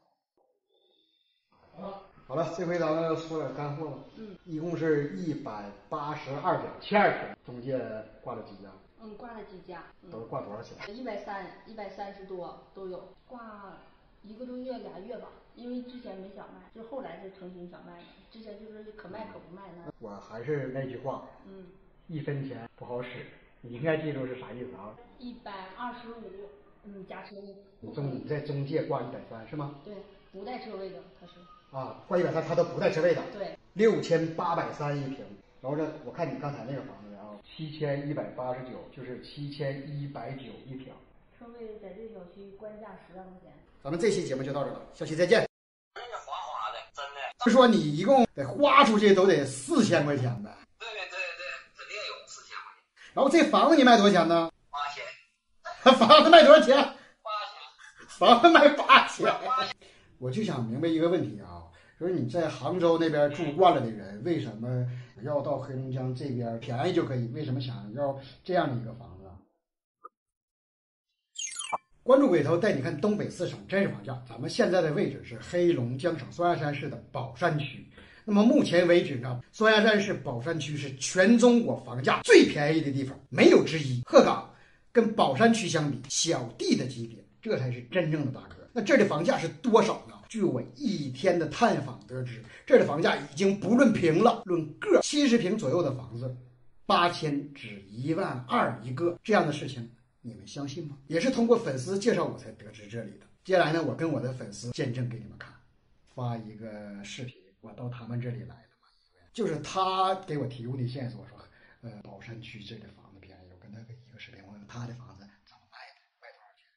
好了，好了，这回咱们说点干货吧。 嗯， 一共是一百八十二点七二平，中介挂了几家？ 嗯，挂了几家？ 嗯、都是挂多少钱？ 一百三，一百三十多都有，挂一个多月、俩月吧。因为之前没想卖，就后来是成型想卖的。之前就是可卖可不卖呢。 我还是那句话， 嗯， 一分钱不好使，你应该记住是啥意思啊？ 一百二十五，嗯，加车位。 你中你在中介挂一百三是吗？ 对，不带车位的，他是。 啊，挂一百三，他都不带车位的。 对。 六千八百三一平，然后这我看你刚才那个房子啊，七千一百八十九，就是七千一百九一平。 车位在这小区官价十万块钱。 咱们这期节目就到这了，下期再见。 那个滑滑的，真的。 就说你一共得花出去都得四千块钱呗。 对对对，肯定有四千块钱。 然后这房子你卖多少钱呢？ 八千。 房子卖多少钱？ 八千。 房子卖八千。我就想明白一个问题啊，就是你在杭州那边住惯了的人，为什么要到黑龙江这边便宜就可以？为什么想要这样的一个房子？关注鬼头带你看东北四省真实房价。咱们现在的位置是黑龙江省双鸭山市的宝山区。那么目前为止呢，双鸭山市宝山区是全中国房价最便宜的地方，没有之一。鹤岗跟宝山区相比，小弟的级别，这才是真正的大哥。那这儿的房价是多少呢？据我一天的探访得知，这儿的房价已经不论平了，论个，七十平左右的房子，八千只一万二一个，这样的事情。你们相信吗？也是通过粉丝介绍我才得知这里的。接下来呢，我跟我的粉丝见证给你们看，发一个视频，我到他们这里来的嘛，就是他给我提供的线索，说，呃，宝山区这里的房子便宜，我跟他一个视频，我问他的房子怎么卖的，卖多少钱？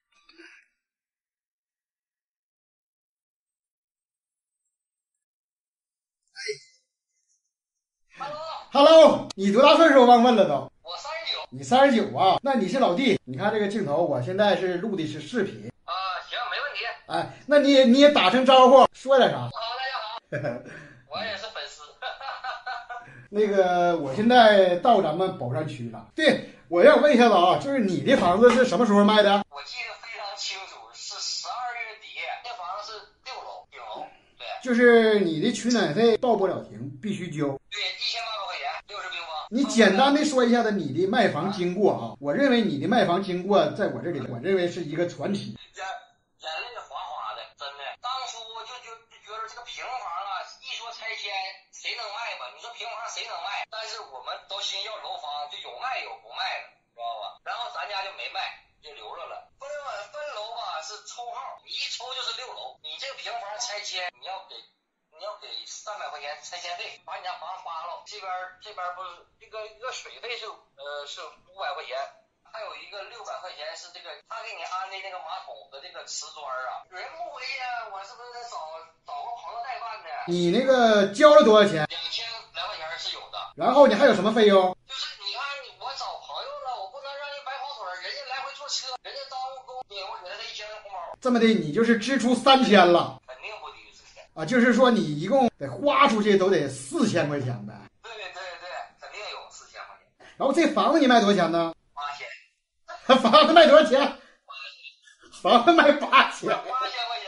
哎 ，Hello， 你多大岁数？我忘问了都。 我三十九。 你三十九啊？那你是老弟。你看这个镜头，我现在是录的是视频。 啊，行，没问题。 哎，那你也你也打声招呼，说点啥？ 好，大家好。我也是粉丝。 那个，我现在到咱们宝山区了。对，我要问一下子啊，就是你的房子是什么时候卖的？ 我记得非常清楚，是十二月底。那房子是六楼，顶楼。对。 就是你的取暖费到不了庭，必须交。 对，一千八百块钱，六十平方。 你简单的说一下子你的卖房经过啊。我认为你的卖房经过在我这里，我认为是一个传奇。 眼眼泪哗哗的，真的。当初就就就就觉得这个平房啊，一说拆迁谁能卖吧？你说平房谁能卖？但是我们都寻要楼房，就有卖有不卖的，知道吧？然后咱家就没卖，就留着了。分分楼吧是抽号，你一抽就是六楼，你这个平房拆迁你要给。你要给三百块钱拆迁费，把你家房子扒了。这边这边不是这个一个水费是呃是五百块钱，还有一个六百块钱是这个他给你安的那个马桶和这个瓷砖啊。人不回去，我是不是得找找个朋友代办的？ 你那个交了多少钱？ 两千来块钱是有的。 然后你还有什么费用？ 就是你看我找朋友了，我不能让人白跑腿，人家来回坐车，人家耽误工，你我给他这一千的红包。 这么的，你就是支出三千了。 肯定不低于四千。 啊，就是说你一共得花出去都得四千块钱呗。 对对对对，肯定有四千块钱。 然后这房子你卖多少钱呢？ 八千。 房子卖多少钱？ 八千。 房子卖八千。 八千块钱。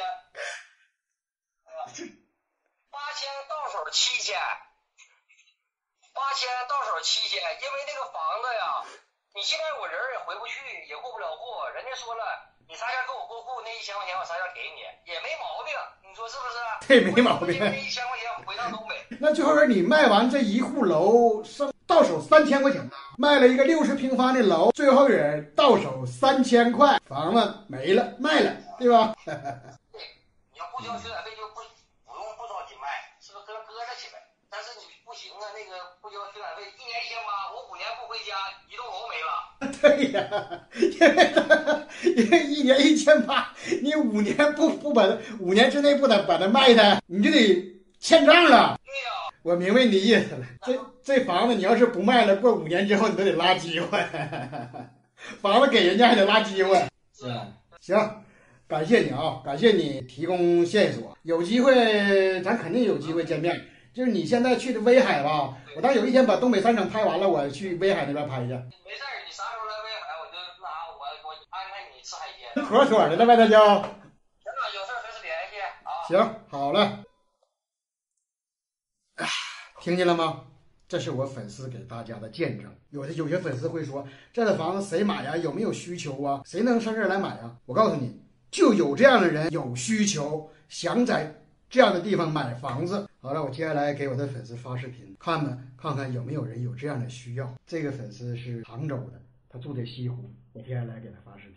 八千到手七千。八千到手七千，因为那个房子呀，你现在我人也回不去，也过不了户，人家说了。你啥价给我过户，那一千块钱我啥价给你，也没毛病，你说是不是？ 对，没毛病。 那一千块钱回到东北， 那最后说你卖完这一户楼，剩到手三千块钱，卖了一个六十平方的楼，最后也到手三千块，房子没了，卖了，对吧？ 对，你要不交修改费就不不用不着急卖，是不是搁搁着去呗？但是你不行啊，那个不交修改费，一年一千八，我五年不回家，一栋楼没了。 对呀，因为因为一年一千八，你五年不不把五年之内不得把它卖的，你就得欠账了。 对呀、啊， 我明白你意思了。这这房子你要是不卖了，过五年之后你都得拉机会，房子给人家还得拉机会。 是啊， 行，感谢你啊，感谢你提供线索，有机会咱肯定有机会见面。就是你现在去的威海吧，我当有一天把东北三省拍完了，我去威海那边拍去。 没事儿，你啥时候来威海，我就那啥，我我安排你吃海鲜。 妥妥的了呗，那就。 行了，有事随时联系啊。 行，好了。听见了吗？这是我粉丝给大家的见证。有的有些粉丝会说，这个房子谁买呀？有没有需求啊？谁能上这儿来买呀？我告诉你，就有这样的人有需求，想在这样的地方买房子。好了，我接下来给我的粉丝发视频，看看看看有没有人有这样的需要。这个粉丝是杭州的，他住在西湖，我接下来给他发视频。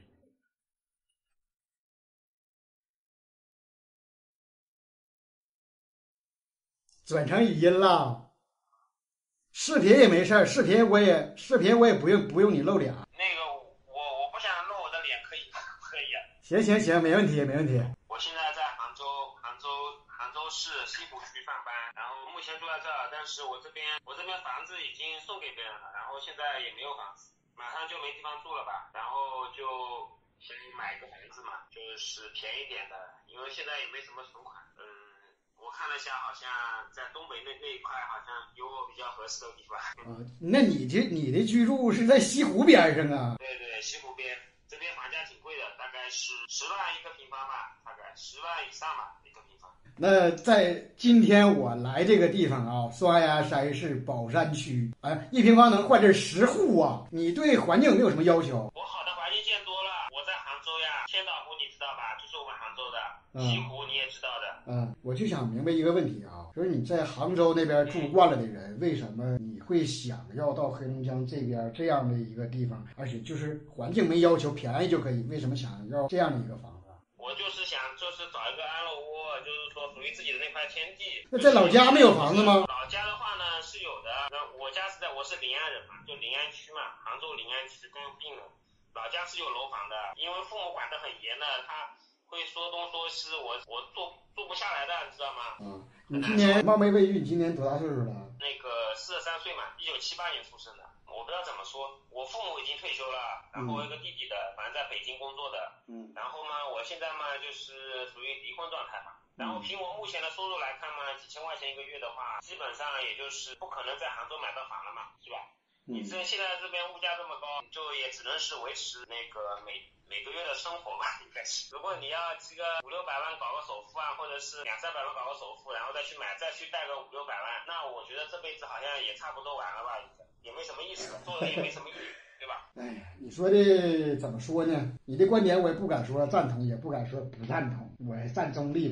转成语音了，视频也没事儿，视频我也视频我也不用不用你露脸。 那个我我不想露我的脸，可以可以啊。 行行行，没问题没问题。 我现在在杭州，杭州杭州市西湖区上班，然后目前住在这儿，但是我这边我这边房子已经送给别人了，然后现在也没有房子，马上就没地方住了吧，然后就想买个房子嘛，就是便宜点的，因为现在也没什么存款，嗯。我看了一下，好像在东北那那一块好像有我比较合适的地方。 啊，那你这你的居住是在西湖边上啊？ 对对，西湖边，这边房价挺贵的，大概是十万一个平方吧，大概十万以上吧一个平方。 那在今天我来这个地方啊，双鸭山市宝山区，哎，一平方能换这十户啊！你对环境有没有什么要求？ 我好的环境见多了，我在杭州呀，千岛湖你知道吧？就是我们杭州的，西湖你也知道的。 嗯，我就想明白一个问题啊，就是你在杭州那边住惯了的人，为什么你会想要到黑龙江这边这样的一个地方，而且就是环境没要求，便宜就可以，为什么想要这样的一个房子？ 我就是想，就是找一个安乐窝，就是说属于自己的那块天地。 那在老家没有房子吗？ 老家的话呢是有的，那我家是在我是临安人嘛，就临安区嘛，杭州临安区跟并了，老家是有楼房的，因为父母管得很严的，他会说东说西，我我做做不下来的，你知道吗？ 嗯，你今年冒昧问一句，你今年多大岁数了？ 那个四十三岁嘛，一九七八年出生的。我不知道怎么说，我父母已经退休了，然后我有个弟弟的，反正在北京工作的。嗯。然后嘛，我现在嘛就是属于离婚状态嘛。然后凭我目前的收入来看嘛，几千块钱一个月的话，基本上也就是不可能在杭州买到房了嘛，是吧？你这现在这边物价这么高，就也只能是维持那个每每个月的生活吧，应该是。如果你要这个五六百万搞个首付啊，或者是两三百万搞个首付，然后再去买，再去贷个五六百万，那我觉得这辈子好像也差不多完了吧，也没什么意思，做的也没什么意义，对吧？ 哎呀，你说的怎么说呢？你的观点我也不敢说赞同，也不敢说不赞同，我站中立吧。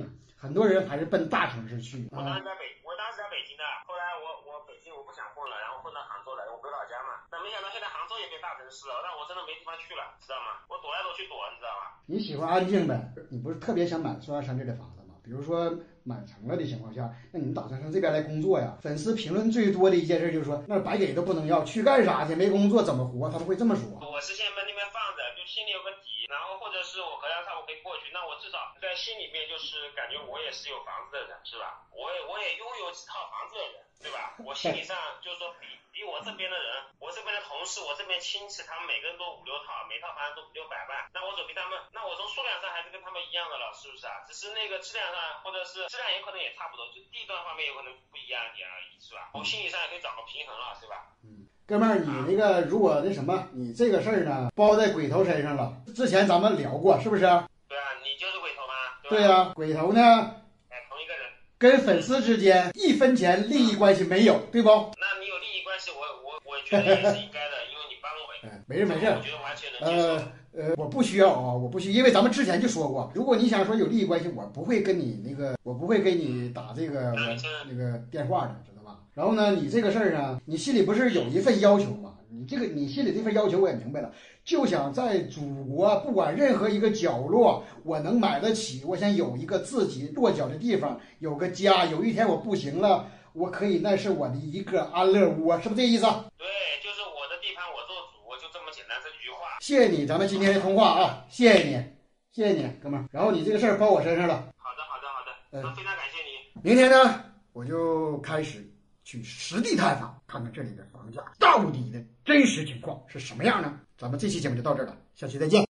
很多人还是奔大城市去。 我当时在北，我当时在北京的，后来我我北京我不想混了，然后混到杭州来，我回老家嘛。但没想到现在杭州也变大城市了，让我真的没地方去了，知道吗？我躲来躲去躲，你知道吗？ 你喜欢安静呗？你不是特别想买双鸭山这类房子吗？比如说买成了的情况下，那你们打算上这边来工作呀？粉丝评论最多的一件事就是说，那白给都不能要，去干啥去？没工作怎么活？他们会这么说。 我是先在那边放着，就心里有个底，然后或者是我合上差我可以过去，那我至少在心里面就是感觉我也是有房子的人，是吧？我也我也拥有几套房子的人，对吧？我心理上就是说比比我这边的人，我这边的同事，我这边亲戚，他们每个人都五六套，每套房子都五六百万，那我总比他们，那我从数量上还是跟他们一样的了，是不是啊？只是那个质量上，或者是质量有可能也差不多，就地段方面有可能不一样一点而已，是吧？我心理上也可以找个平衡了，对吧？ 嗯，哥们儿，你那个如果那什么，你这个事儿呢包在鬼头身上了，之前咱们聊过，是不是？ 对啊，你就是鬼头吗？ 对呀、啊，鬼头呢？ 哎，同一个人。 跟粉丝之间一分钱利益关系没有，对不？ 那你有利益关系，我我我觉得也是应该的，因为你帮我。 哎，没事没事， 我觉得完全能接受。 呃呃，我不需要啊，我不需，因为咱们之前就说过，如果你想说有利益关系，我不会跟你那个，我不会给你打这个我那个电话的，知道吧？然后呢，你这个事儿呢，你心里不是有一份要求吗？你这个你心里这份要求我也明白了，就想在祖国不管任何一个角落，我能买得起，我想有一个自己落脚的地方，有个家。有一天我不行了，我可以，那是我的一个安乐窝，是不是这意思？ 对，就是我的地盘我做主，就这么简单这句话。 谢谢你，咱们今天的通话啊，谢谢你，谢谢你，哥们儿。然后你这个事儿包我身上了。 好的，好的，好的，嗯、那非常感谢你。 明天呢，我就开始去实地探访，看看这里的房价到底的真实情况是什么样呢？咱们这期节目就到这儿了，下期再见。